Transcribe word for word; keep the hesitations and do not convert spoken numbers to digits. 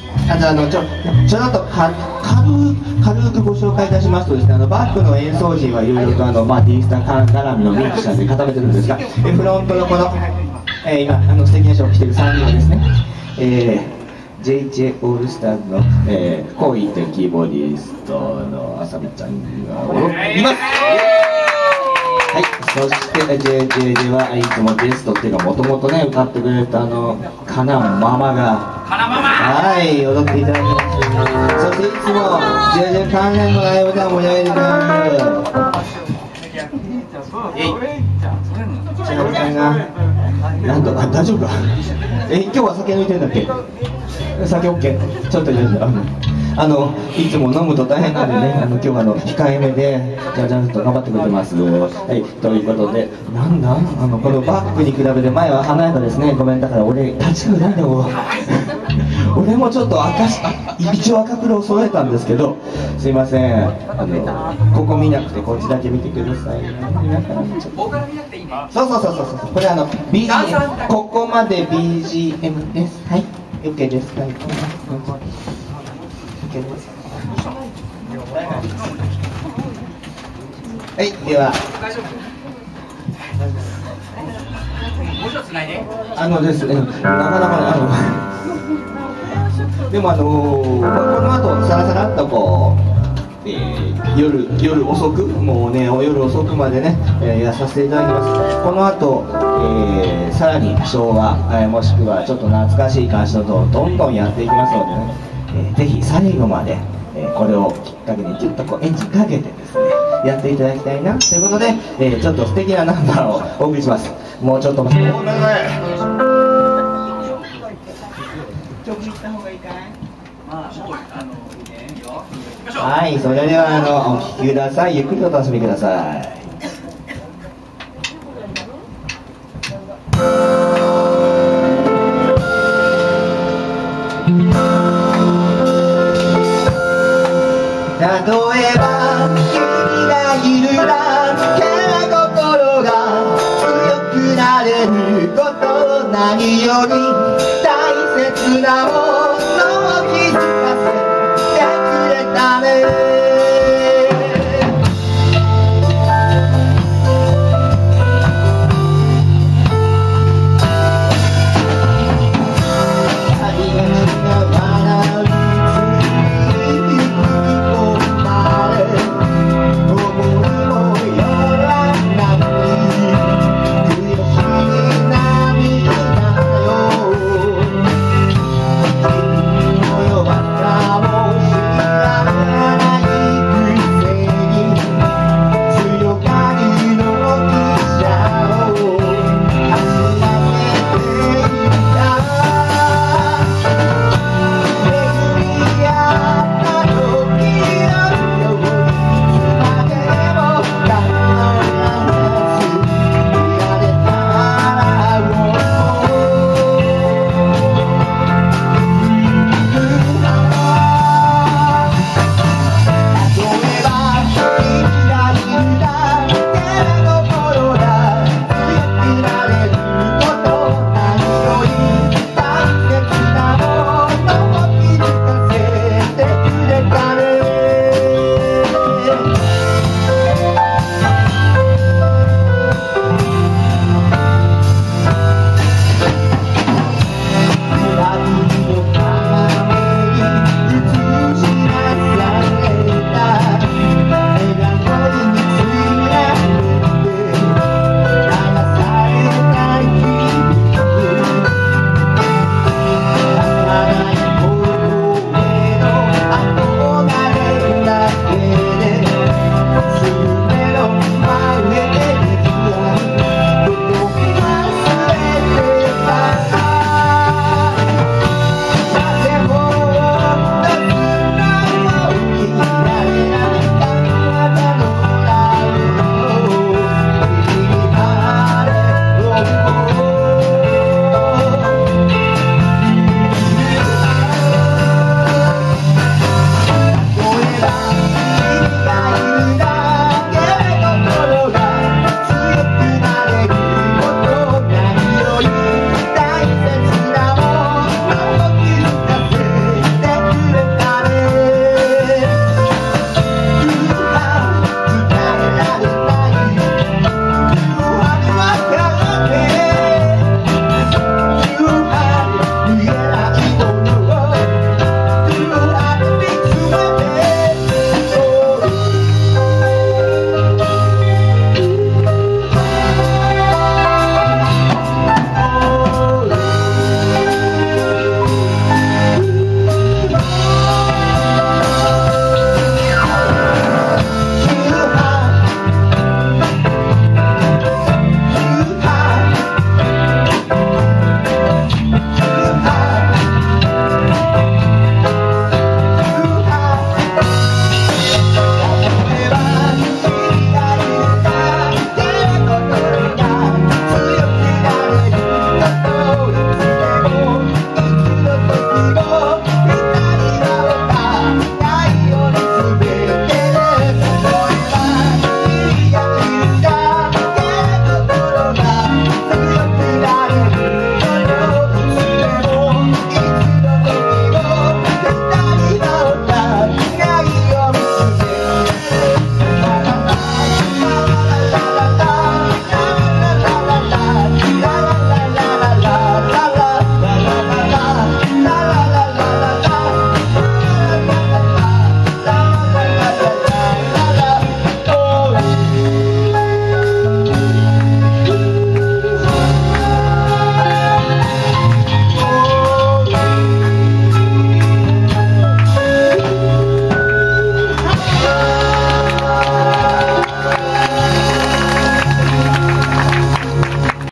あとあのちょちょっとか軽軽くご紹介いたしますとですね、あのバックの演奏陣はいろいろとあの、まあ、ディースタ絡みのミクシャーで固めてるんですが、えフロントのこの、えー、今あの素敵な衣装を着ているさんにんはですね、えー、ジェイジェイ オールスターズの、えー、コーイというキーボーディストのあさみちゃんがいます。はい、そして ジェイジェイ ではいつもゲストっていうかもともとね歌ってくれたあのカナママがはい踊っていただきます。そしていつも ジェイジェイ 関連のライブでは盛り上げてくれる千春さんがなんとあ大丈夫かえ今日は酒抜いてんだっけ酒 OK ちょっと大丈夫あのいつも飲むと大変なんでね、あの今日はあの控えめでじゃじゃんと頑張ってくれてます。はい、ということで、なんだあのこのバックに比べて前は華やかですね。ごめんだから俺立ちくないでも俺もちょっと赤し一応赤黒を揃えたんですけど、すいませんあのここ見なくてこっちだけ見てください。皆さんちょっとそうそうそうそうそうこれあの ビージーエム ここまで ビージーエム です。はい OK です。はいはい、ではあのですね、なかなかあのでもあのこの後さらさらっとこう、えー、夜夜遅くもうね夜遅くまでね、えー、やらさせていただきます。この後、えー、さらに昭和、えー、もしくはちょっと懐かしい感じのとどんどんやっていきますのでね、えー、ぜひ最後までえー、これをきっかけにちょっとこうエンジンかけてですねやっていただきたいなということで、えー、ちょっと素敵なナンバーをお送りします。もうちょっと曲行った方がいいかい。はい、それではあのお聴きください。ゆっくりお楽しみください。例えば君がいるだけ心が強くなれること何より大切なもの